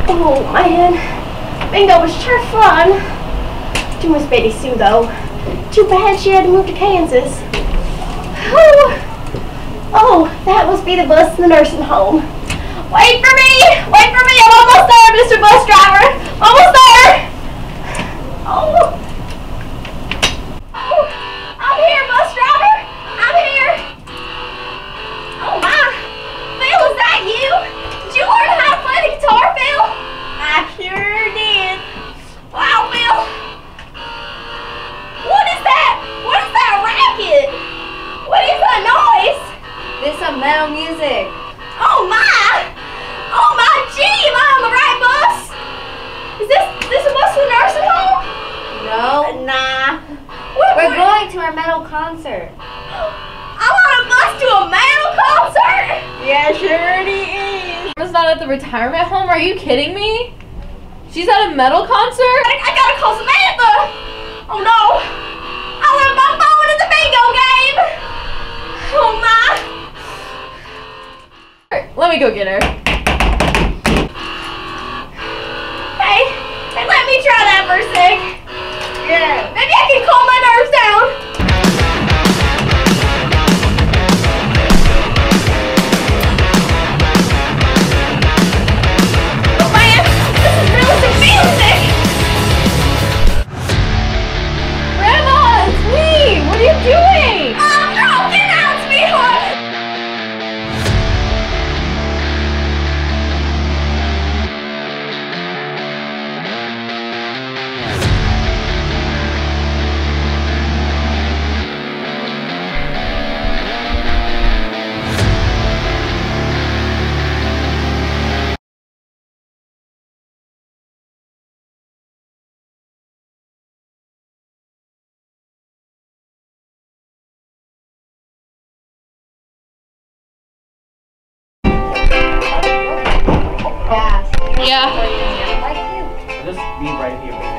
Oh man, bingo was sure fun. Too Miss Betty Sue though. Too bad she had to move to Kansas. Whew. Oh, that must be the bus to the nursing home. Wait for me! Wait for me! I'm almost there, Mr. Bus Driver! Almost there! Oh! Oh! I'm here, Bus Driver! I'm here! Oh my! Phil, is that you? Did you learn how to play the guitar, Phil? I sure did. Wow, Phil! What is that? What is that racket? What is that noise? This is some metal music. Oh my! Oh my gee! Am I on the right bus? Is this a bus to the nursing home? No. Nah. We're going to our metal concert. I'm on a bus to a metal concert? Yeah, sure it is. Mama's not at the retirement home? Are you kidding me? She's at a metal concert? I gotta call Samantha! Oh no! I left my phone at the bingo game! Oh my! Let me go get her. Hey, let me try that for a sec. Yeah. Maybe I can calm my nerves down. Oh man, this is realistic music. Grandma, it's me! What are you doing? Oh, get out, sweetheart. Yeah. Just be right here.